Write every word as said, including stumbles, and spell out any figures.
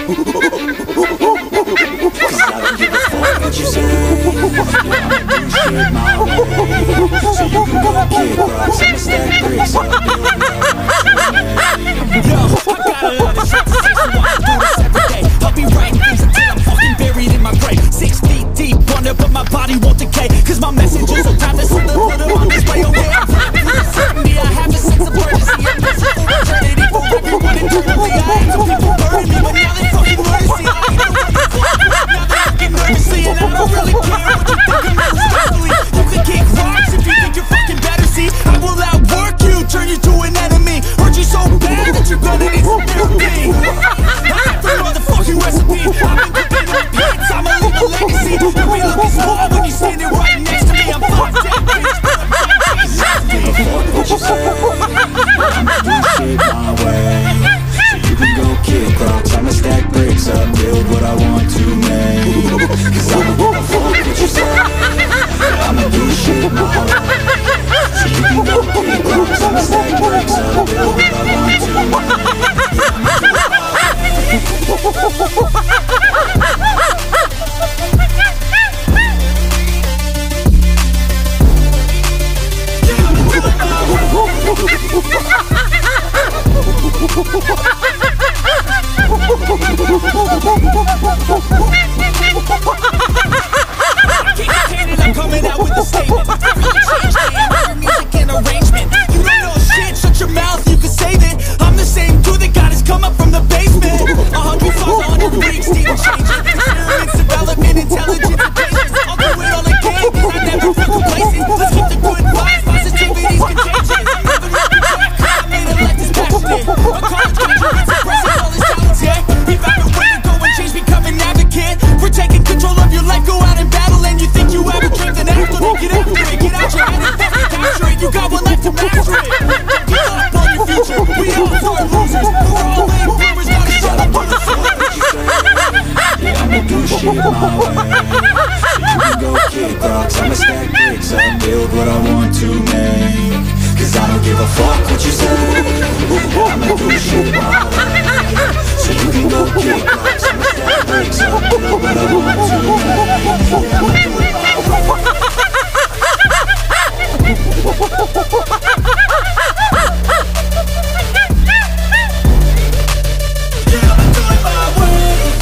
Cause I don't give a fuck what you say. I'ma do shit my way. So you can go kick rocks, I'ma stack bricks, I'ma build what I want to. Yo, I got a lot of shit to say, so I do this every day. I'll be writing things until I'm fucking buried in my grave. Six feet deep under, but my body won't decay. Cause my message is so timeless, so they'll put them on display. Oh yeah, I'm proud of certainty, I have a sense of urgency. I'm pushing for eternity, for everyone internally. I had some people burning me, but now they fucking learn to see. I ain't no now they're looking nervously, and I don't really care what you think of me respectfully. You can kick rocks if you think you're fucking better, see. I will outwork you, turn you to an enemy. Hurt you so bad that you're gonna need some therapy. I got the motherfucking recipe. I've been cooking up hits, I'ma leave a legacy. You'll be looking small when you're standing right next to me. I'm fucked dead, bitch, but I'm fuck what you say. I'ma do shit my way. So you can go kick rocks, I'ma stack bricks up, build what I want to make. Cause I don't give a fuck what you say. I'ma do shit my way. So you can go kick rocks, I'ma stack bricks up, build what I want to make. I'm coming out with a statement. I really changed the aim of your music and arrangement. You don't know shit, shut your mouth, you can save it. I'm the same dude that got his come up from the basement. A hundred songs, a hundred weeks, didn't change it. Experiments, development, intelligence, patience. I'll do it all again, cause I never feel complacent. Let's keep the good vibes, positivity's contagious. I'm never looking back, cause I made a life that's passionate. A college graduate suppressing all his talents, yeah. He found a way to go and change, become an advocate. For taking control of your life, go out and battle. And you think you have a dream, then after it, get after it. Get out your head and fucking capture it. You got one life to master it. Don't give up on your future, we all are losers. We're all in boomers, gotta shut up on the floor. Yeah, I'ma do shit my way. So you can go kick rocks, I'ma stack bricks up, build what I want to make. Cause I don't give a fuck what you say. I'ma do shit my way. So you can go kick rocks, I'ma stack bricks up, build what I want to make. Yeah, I'ma do it my way. Yeah, I'ma do it my way.